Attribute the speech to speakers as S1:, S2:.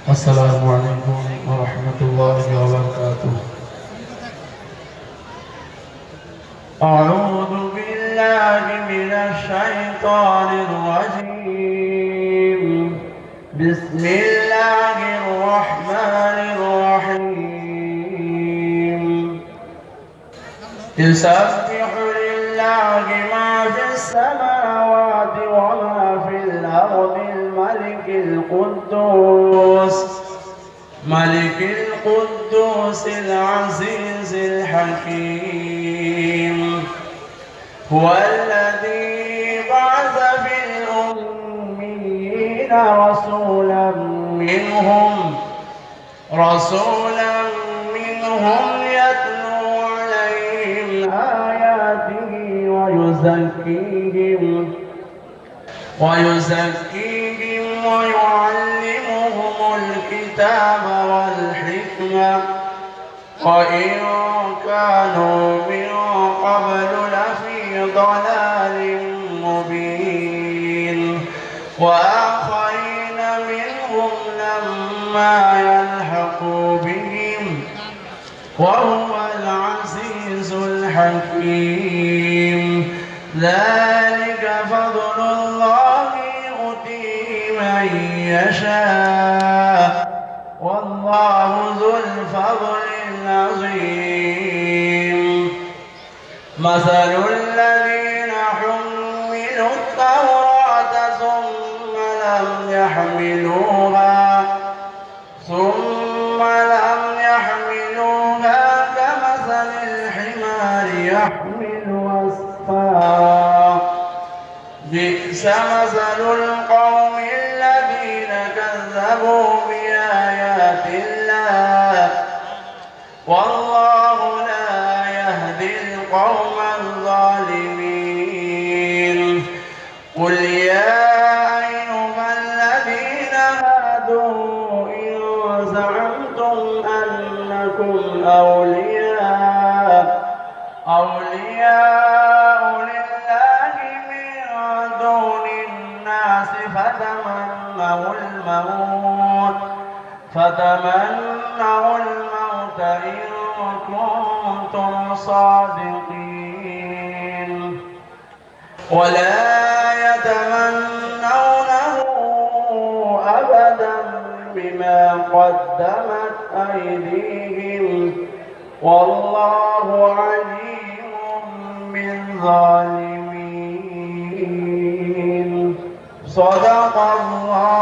S1: Assalamualaikum warahmatullahi wabarakatuh. A'udzu billahi minasy syaithanir rajim. Bismillahirrahmanirrahim. Yusabbihu lillahi ma fis samawati wa ma fil ardi الملك القدوس العزيز الحكيم هو الذي بعث في الأميين رسولا منهم يتلو عليهم آياته ويزكيهم ويعلمهم الكتاب والحكمة وإن كانوا من قبل لفي ضلال مبين وآخرين منهم لما يلحقوا بهم وهو العزيز الحكيم ذلك فضل الله يؤتيه من يشاء والله ذو الفضل العظيم مثل الذين حملوا التوراة ثم لم يحملوها كمثل الحمار يحمل أسفارا بئس مثل القوم الذين كذبوا بآيات الله والله لا يهدي القوم الظالمين قل يا أيها الذين هادوا إن زعمتم أنكم أولياء لله من دون الناس فتمنوا الموت إن كنتم صادقين ولا يتمنونه أبدا بما قدمت أيديهم والله عليم بالظالمين صدق الله